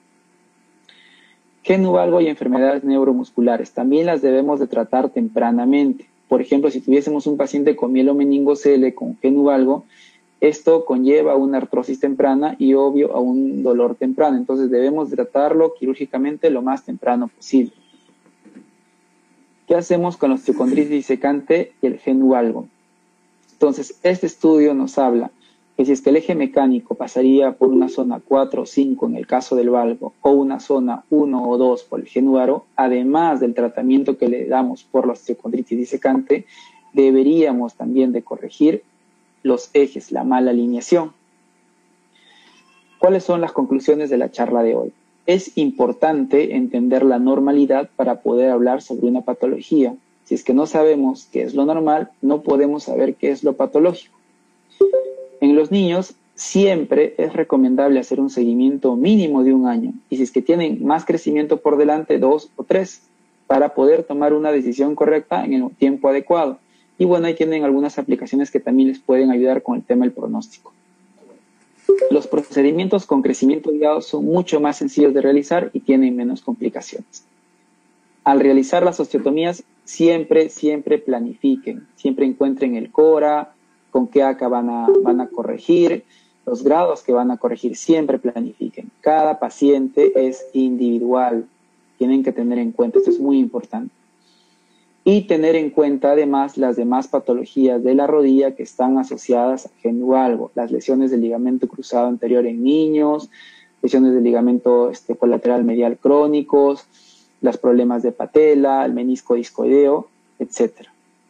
Genu valgo y enfermedades neuromusculares también las debemos de tratar tempranamente. Por ejemplo, si tuviésemos un paciente con mielomeningocele con genu valgo, esto conlleva una artrosis temprana y obvio a un dolor temprano. Entonces debemos tratarlo quirúrgicamente lo más temprano posible. ¿Qué hacemos con la osteocondritis disecante y el genu valgo? Entonces, este estudio nos habla que si es que el eje mecánico pasaría por una zona cuatro o cinco en el caso del valgo o una zona uno o dos por el genu valgo, además del tratamiento que le damos por la osteocondritis disecante, deberíamos también de corregir los ejes, la mala alineación. ¿Cuáles son las conclusiones de la charla de hoy? Es importante entender la normalidad para poder hablar sobre una patología. Si es que no sabemos qué es lo normal, no podemos saber qué es lo patológico. En los niños siempre es recomendable hacer un seguimiento mínimo de un año y si es que tienen más crecimiento por delante, dos o tres, para poder tomar una decisión correcta en el tiempo adecuado. Y bueno, ahí tienen algunas aplicaciones que también les pueden ayudar con el tema del pronóstico. Los procedimientos con crecimiento guiado son mucho más sencillos de realizar y tienen menos complicaciones. Al realizar las osteotomías, siempre, siempre planifiquen, siempre encuentren el CORA, con qué A C A van a, van a corregir, los grados que van a corregir, siempre planifiquen. Cada paciente es individual, tienen que tener en cuenta, esto es muy importante. Y tener en cuenta además las demás patologías de la rodilla que están asociadas a genu valgo, las lesiones del ligamento cruzado anterior en niños, lesiones del ligamento este, colateral medial crónicos, los problemas de patela, el menisco discoideo, etcétera.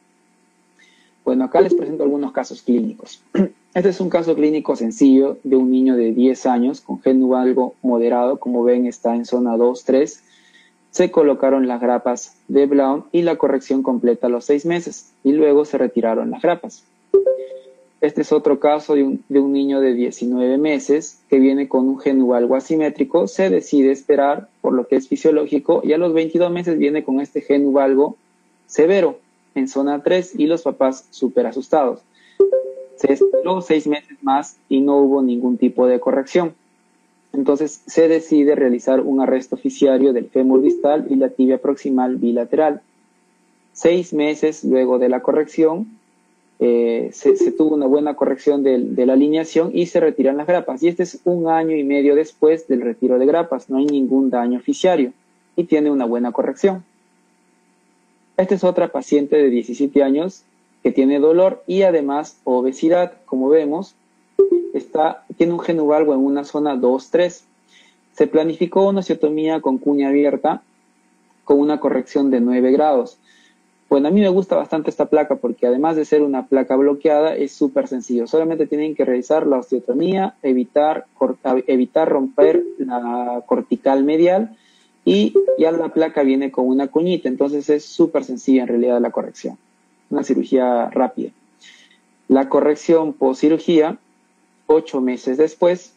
Bueno, acá les presento algunos casos clínicos. Este es un caso clínico sencillo de un niño de diez años con genu valgo moderado, como ven está en zona dos tres. Se colocaron las grapas de Blount y la corrección completa a los seis meses y luego se retiraron las grapas. Este es otro caso de un, de un niño de diecinueve meses que viene con un genu valgo asimétrico, se decide esperar por lo que es fisiológico y a los veintidós meses viene con este genu valgo severo en zona tres y los papás súper asustados. Se esperó seis meses más y no hubo ningún tipo de corrección. Entonces se decide realizar un arresto fisiario del fémur distal y la tibia proximal bilateral. Seis meses luego de la corrección, eh, se, se tuvo una buena corrección de, de la alineación y se retiran las grapas. Y este es un año y medio después del retiro de grapas. No hay ningún daño fisiario y tiene una buena corrección. Esta es otra paciente de diecisiete años que tiene dolor y además obesidad, como vemos. Está, tiene un genu valgo en una zona dos tres. Se planificó una osteotomía con cuña abierta con una corrección de nueve grados. Bueno, a mí me gusta bastante esta placa porque además de ser una placa bloqueada es súper sencillo. Solamente tienen que realizar la osteotomía, evitar, evitar romper la cortical medial y ya la placa viene con una cuñita. Entonces es súper sencilla en realidad la corrección. Una cirugía rápida. La corrección post cirugía, ocho meses después,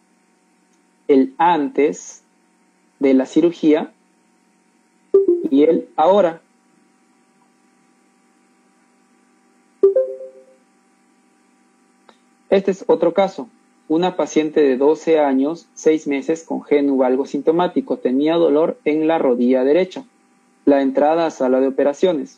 el antes de la cirugía y el ahora. Este es otro caso. Una paciente de doce años, seis meses con genu valgo sintomático. Tenía dolor en la rodilla derecha. La entrada a sala de operaciones.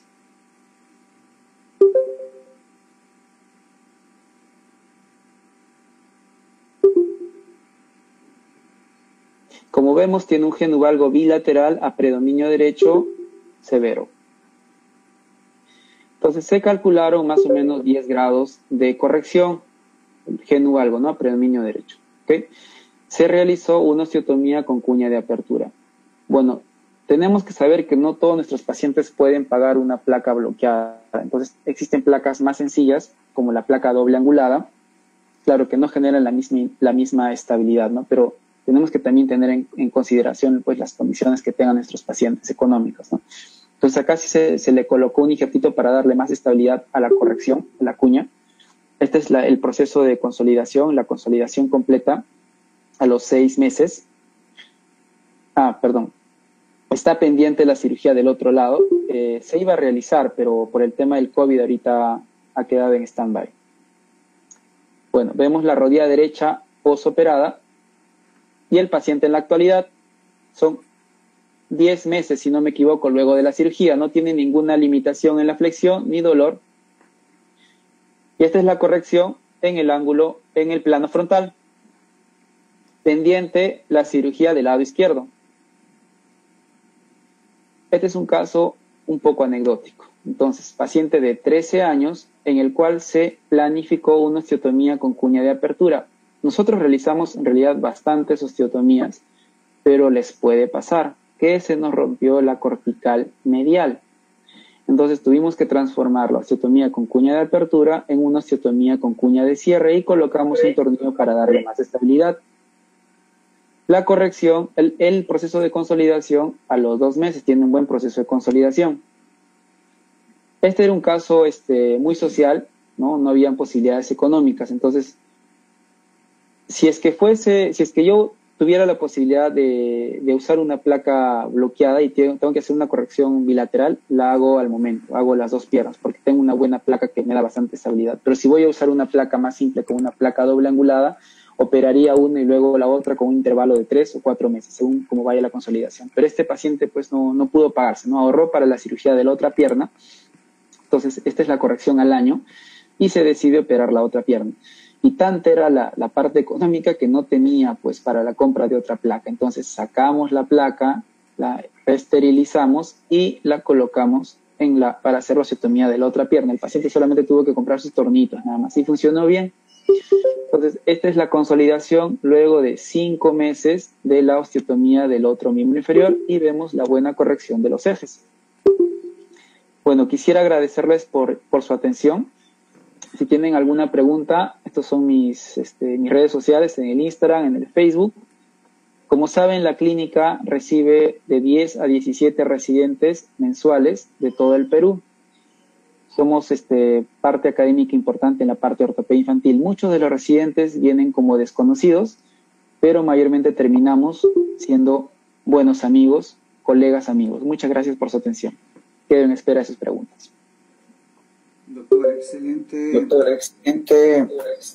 Como vemos, tiene un genu valgo bilateral a predominio derecho severo. Entonces se calcularon más o menos diez grados de corrección. Genu valgo, ¿no? A predominio derecho. ¿Okay? Se realizó una osteotomía con cuña de apertura. Bueno, tenemos que saber que no todos nuestros pacientes pueden pagar una placa bloqueada. Entonces existen placas más sencillas, como la placa doble angulada. Claro que no generan la misma, la misma estabilidad, ¿no? Pero tenemos que también tener en, en consideración pues, las condiciones que tengan nuestros pacientes económicos, ¿no? Entonces acá sí se, se le colocó un injertito para darle más estabilidad a la corrección, a la cuña. Este es la, el proceso de consolidación, la consolidación completa a los seis meses. Ah, perdón. Está pendiente la cirugía del otro lado. Eh, se iba a realizar, pero por el tema del COVID ahorita ha quedado en stand-by. Bueno, vemos la rodilla derecha posoperada y el paciente en la actualidad son diez meses, si no me equivoco, luego de la cirugía. No tiene ninguna limitación en la flexión ni dolor. Y esta es la corrección en el ángulo, en el plano frontal. Pendiente la cirugía del lado izquierdo. Este es un caso un poco anecdótico. Entonces, paciente de trece años en el cual se planificó una osteotomía con cuña de apertura. Nosotros realizamos en realidad bastantes osteotomías, pero les puede pasar que se nos rompió la cortical medial. Entonces tuvimos que transformar la osteotomía con cuña de apertura en una osteotomía con cuña de cierre y colocamos un tornillo para darle más estabilidad. La corrección, el, el proceso de consolidación a los dos meses tiene un buen proceso de consolidación. Este era un caso este, muy social, ¿no? No habían posibilidades económicas. Entonces, si es que fuese, si es que yo tuviera la posibilidad de, de usar una placa bloqueada y tengo, tengo que hacer una corrección bilateral, la hago al momento, hago las dos piernas, porque tengo una buena placa que me da bastante estabilidad. Pero si voy a usar una placa más simple, con una placa doble angulada, operaría una y luego la otra con un intervalo de tres o cuatro meses, según cómo vaya la consolidación. Pero este paciente pues no, no pudo pagarse, no ahorró para la cirugía de la otra pierna. Entonces, esta es la corrección al año y se decide operar la otra pierna. Y tanta era la, la parte económica que no tenía pues para la compra de otra placa. Entonces sacamos la placa, la esterilizamos y la colocamos en la, para hacer la osteotomía de la otra pierna. El paciente solamente tuvo que comprar sus tornitos nada más y funcionó bien. Entonces esta es la consolidación luego de cinco meses de la osteotomía del otro miembro inferior y vemos la buena corrección de los ejes. Bueno, quisiera agradecerles por, por su atención. Si tienen alguna pregunta, estos son mis, este, mis redes sociales, en el Instagram, en el Facebook. Como saben, la clínica recibe de diez a diecisiete residentes mensuales de todo el Perú. Somos este, parte académica importante en la parte de ortopedia infantil. Muchos de los residentes vienen como desconocidos, pero mayormente terminamos siendo buenos amigos, colegas amigos. Muchas gracias por su atención. Quedo en espera de sus preguntas. Doctor, excelente. Doctor, excelente.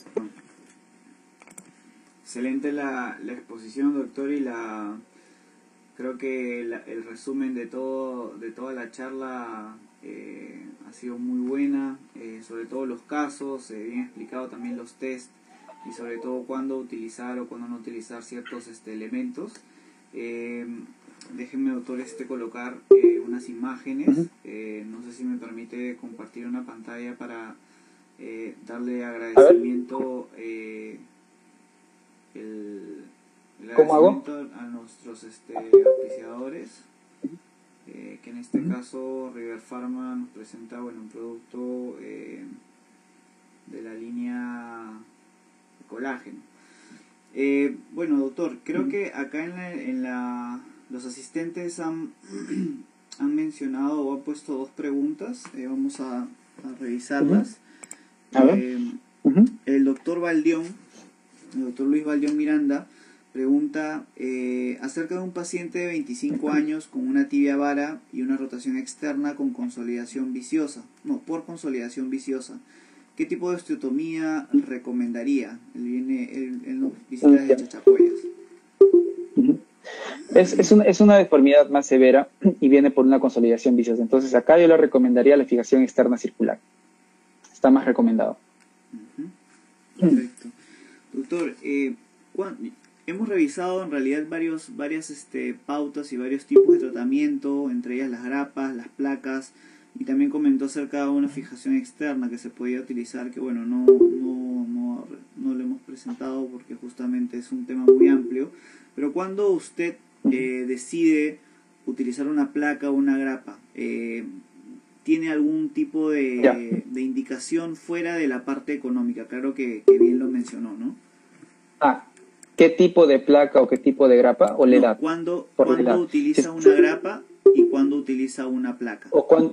Excelente la, la exposición, doctor, y la creo que la, el resumen de todo de toda la charla eh, ha sido muy buena, eh, sobre todo los casos, eh, bien explicado también los test y sobre todo cuándo utilizar o cuándo no utilizar ciertos este, elementos. Eh, Déjenme, doctor, este colocar eh, unas imágenes. Uh-huh. eh, no sé si me permite compartir una pantalla para eh, darle agradecimiento, eh, el, el agradecimiento a nuestros este, auspiciadores, eh, que en este uh-huh. caso River Pharma nos presenta bueno, un producto eh, de la línea de colágeno. Eh, bueno, doctor, creo uh-huh. que acá en la, en la los asistentes han, han mencionado o han puesto dos preguntas, eh, vamos a, a revisarlas. Uh-huh. A ver. Eh, uh-huh. El doctor Valdión, el doctor Luis Valdión Miranda, pregunta eh, acerca de un paciente de veinticinco años con una tibia vara y una rotación externa con consolidación viciosa, no, por consolidación viciosa. ¿Qué tipo de osteotomía recomendaría? Él viene, él, él nos visita desde Chachapoyas. Es, es, una, es una deformidad más severa y viene por una consolidación viciosa. Entonces acá yo le recomendaría la fijación externa circular. Está más recomendado. Uh-huh. Perfecto. Doctor, eh, hemos revisado en realidad varios, varias este, pautas y varios tipos de tratamiento, entre ellas las grapas, las placas, y también comentó acerca de una fijación externa que se podía utilizar, que bueno, no, no, no, no lo hemos presentado porque justamente es un tema muy amplio. Pero cuando usted eh, decide utilizar una placa o una grapa, eh, ¿tiene algún tipo de, de indicación fuera de la parte económica? Claro que, que bien lo mencionó, ¿no? Ah, ¿qué tipo de placa o qué tipo de grapa o la no, edad? Cuando, cuando utiliza una grapa y cuándo utiliza una placa. O cuando,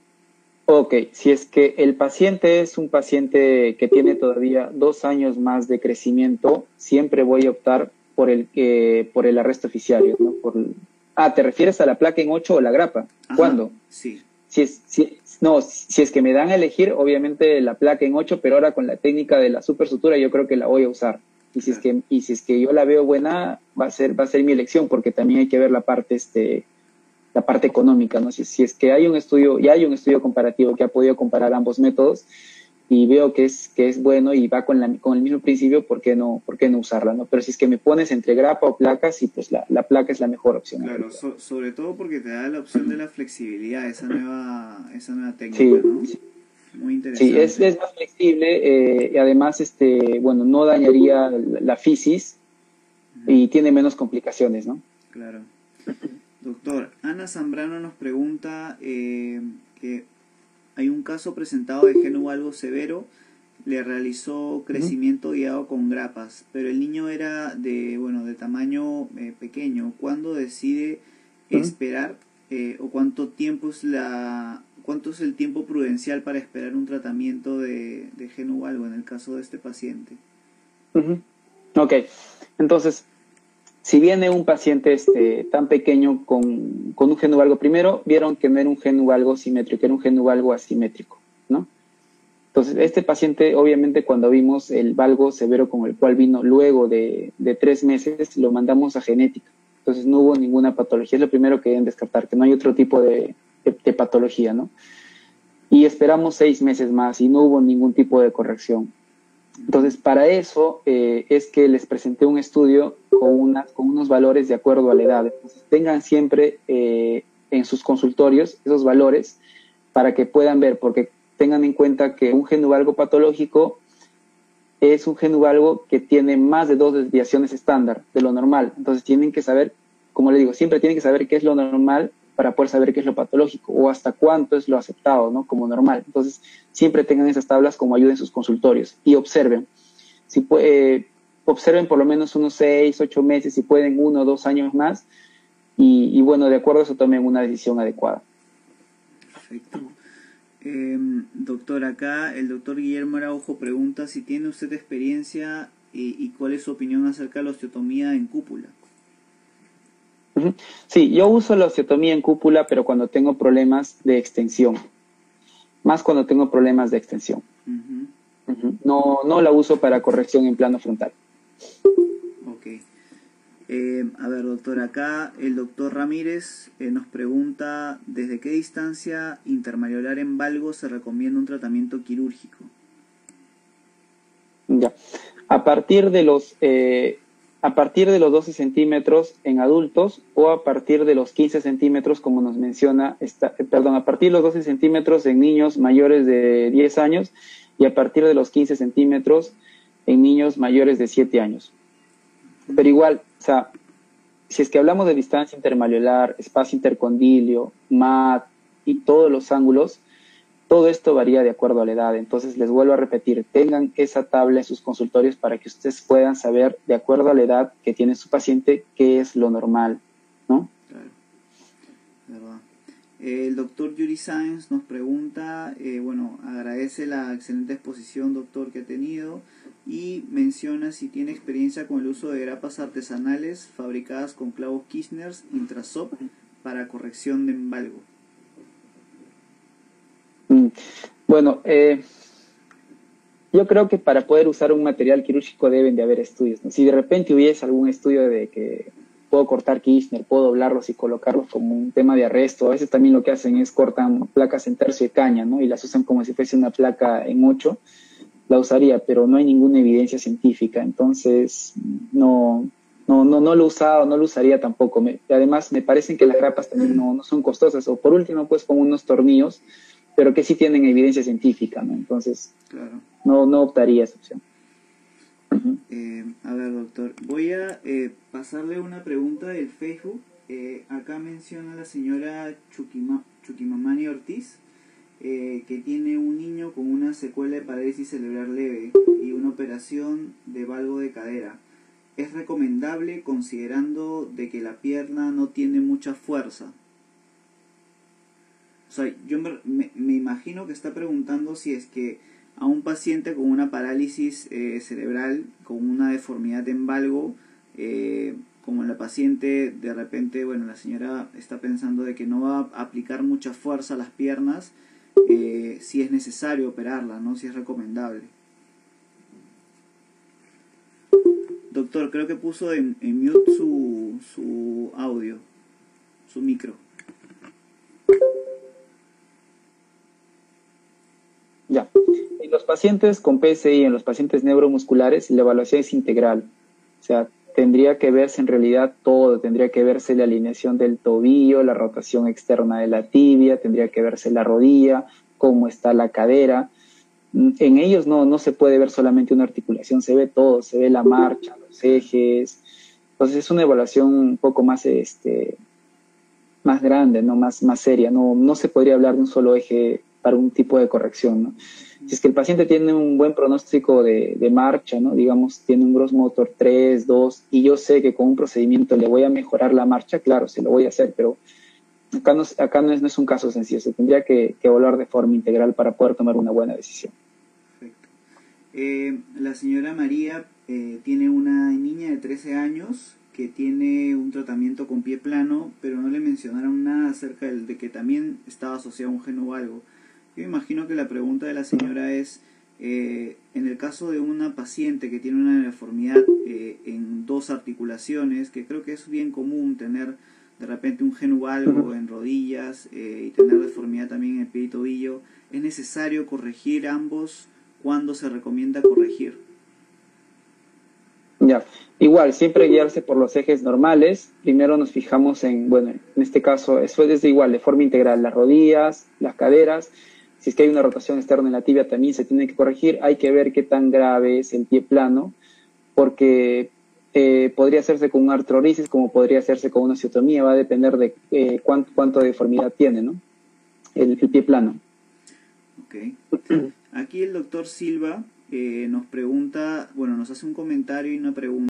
ok, si es que el paciente es un paciente que tiene todavía dos años más de crecimiento, siempre voy a optar por el, eh, por el arresto oficiario, ¿no? Por, ah, ¿te refieres a la placa en ocho o la grapa? Ajá, ¿Cuándo? sí. Si es, si, no, si es que me dan a elegir, obviamente la placa en ocho, pero ahora con la técnica de la supersutura yo creo que la voy a usar. Y si, claro. es que, y si es que yo la veo buena, va a ser, va a ser mi elección, porque también hay que ver la parte, este, la parte económica, ¿no? Si, si es que hay un estudio, ya hay un estudio comparativo que ha podido comparar ambos métodos y veo que es, que es bueno y va con, la, con el mismo principio, ¿por qué no, por qué no usarla, ¿no? Pero si es que me pones entre grapa o placa, sí, pues la, la placa es la mejor opción. Claro, so, sobre todo porque te da la opción de la flexibilidad, esa nueva, esa nueva técnica, sí, ¿no? Sí. Muy interesante. Sí, es, es más flexible eh, y además, este, bueno, no dañaría la, la fisis uh-huh. y tiene menos complicaciones, ¿no? Claro. Doctor, Ana Zambrano nos pregunta eh, que hay un caso presentado de geno valgo severo, le realizó crecimiento guiado con grapas, pero el niño era de, bueno, de tamaño eh, pequeño. ¿Cuándo decide esperar eh, o cuánto tiempo es la, cuánto es el tiempo prudencial para esperar un tratamiento de, de geno valgo en el caso de este paciente? Uh-huh. Ok, entonces, si viene un paciente este, tan pequeño con, con un geno valgo, primero vieron que no era un geno valgo simétrico, era un geno valgo asimétrico, ¿no? Entonces, este paciente, obviamente, cuando vimos el valgo severo con el cual vino luego de, de tres meses, lo mandamos a genética. Entonces, no hubo ninguna patología. Es lo primero que deben descartar, que no hay otro tipo de, de, de patología, ¿no? Y esperamos seis meses más y no hubo ningún tipo de corrección. Entonces, para eso eh, es que les presenté un estudio con, una, con unos valores de acuerdo a la edad. Entonces, tengan siempre eh, en sus consultorios esos valores para que puedan ver, porque tengan en cuenta que un geno valgo patológico es un geno valgo que tiene más de dos desviaciones estándar de lo normal. Entonces, tienen que saber, como le digo, siempre tienen que saber qué es lo normal para poder saber qué es lo patológico o hasta cuánto es lo aceptado, ¿no? Como normal. Entonces, siempre tengan esas tablas como ayuda en sus consultorios y observen. Si eh, observen por lo menos unos seis, ocho meses, si pueden uno o dos años más y, y bueno, de acuerdo a eso tomen una decisión adecuada. Perfecto. Eh, doctor, acá el doctor Guillermo Araujo pregunta si tiene usted experiencia y, y cuál es su opinión acerca de la osteotomía en cúpula. Sí, yo uso la osteotomía en cúpula, pero cuando tengo problemas de extensión. Más cuando tengo problemas de extensión. Uh-huh. Uh-huh. No, no la uso para corrección en plano frontal. Ok. Eh, a ver, doctor, acá el doctor Ramírez eh, nos pregunta ¿desde qué distancia intermalleolar en valgo se recomienda un tratamiento quirúrgico? Ya. A partir de los... Eh, a partir de los doce centímetros en adultos o a partir de los quince centímetros, como nos menciona, esta, eh, perdón, a partir de los doce centímetros en niños mayores de diez años y a partir de los quince centímetros en niños mayores de siete años. Pero igual, o sea, si es que hablamos de distancia intermalleolar, espacio intercondilio, M A T y todos los ángulos, todo esto varía de acuerdo a la edad. Entonces, les vuelvo a repetir, tengan esa tabla en sus consultorios para que ustedes puedan saber, de acuerdo a la edad que tiene su paciente, qué es lo normal, ¿no? Claro, verdad. El doctor Yuri Sáenz nos pregunta, eh, bueno, agradece la excelente exposición, doctor, que ha tenido y menciona si tiene experiencia con el uso de grapas artesanales fabricadas con clavos Kirchner Intrasop para corrección de embalgo. Bueno, eh, yo creo que para poder usar un material quirúrgico deben de haber estudios, ¿no? Si de repente hubiese algún estudio de que puedo cortar Kirchner, puedo doblarlos y colocarlos como un tema de arresto, a veces también lo que hacen es cortan placas en tercio de caña, ¿no? Y las usan como si fuese una placa en ocho, la usaría, pero no hay ninguna evidencia científica, entonces no, no, no, no lo he usado, no lo usaría tampoco. Me, además, me parecen que las grapas también no, no son costosas, o por último, pues con unos tornillos, pero que sí tienen evidencia científica, ¿no? Entonces, claro. no, no optaría esa opción. Uh-huh. eh, a ver, doctor, voy a eh, pasarle una pregunta del Facebook. Eh, acá menciona la señora Chukima, Chukimamani Ortiz, eh, que tiene un niño con una secuela de parálisis cerebral leve y una operación de valgo de cadera. ¿Es recomendable considerando de que la pierna no tiene mucha fuerza? O sea, yo me, me, me imagino que está preguntando si es que a un paciente con una parálisis eh, cerebral, con una deformidad en valgo, eh, como la paciente de repente, bueno, la señora está pensando de que no va a aplicar mucha fuerza a las piernas, eh, si es necesario operarla, ¿no? Si es recomendable. Doctor, creo que puso en, en mute su, su audio, su micro. Ya. En los pacientes con P S I, en los pacientes neuromusculares, la evaluación es integral. O sea, tendría que verse en realidad todo, tendría que verse la alineación del tobillo, la rotación externa de la tibia, tendría que verse la rodilla, cómo está la cadera. En ellos no, no se puede ver solamente una articulación, se ve todo, se ve la marcha, los ejes. Entonces es una evaluación un poco más, este, más grande, ¿no? Más, más seria. No, no se podría hablar de un solo eje para un tipo de corrección, ¿no? Si es que el paciente tiene un buen pronóstico de, de marcha, ¿no? Digamos, tiene un gross motor tres, dos, y yo sé que con un procedimiento le voy a mejorar la marcha, claro, se lo voy a hacer, pero acá no, acá no, es, no es un caso sencillo, se tendría que, que evaluar de forma integral para poder tomar una buena decisión. Perfecto. Eh, la señora María eh, tiene una niña de trece años que tiene un tratamiento con pie plano, pero no le mencionaron nada acerca del, de que también estaba asociado a un geno valgo. Yo imagino que la pregunta de la señora es, eh, en el caso de una paciente que tiene una deformidad eh, en dos articulaciones, que creo que es bien común tener de repente un geno valgo en rodillas eh, y tener deformidad también en el pie y tobillo, ¿es necesario corregir ambos? ¿Cuándo se recomienda corregir? Ya, igual, siempre guiarse por los ejes normales. Primero nos fijamos en, bueno, en este caso, eso es igual, de forma integral, las rodillas, las caderas. Si es que hay una rotación externa en la tibia, también se tiene que corregir. Hay que ver qué tan grave es el pie plano, porque eh, podría hacerse con una artrorisis, como podría hacerse con una osteotomía, va a depender de eh, cuánto, cuánto de deformidad tiene, ¿no? El, el pie plano. Ok. Aquí el doctor Silva eh, nos pregunta, bueno, nos hace un comentario y una pregunta.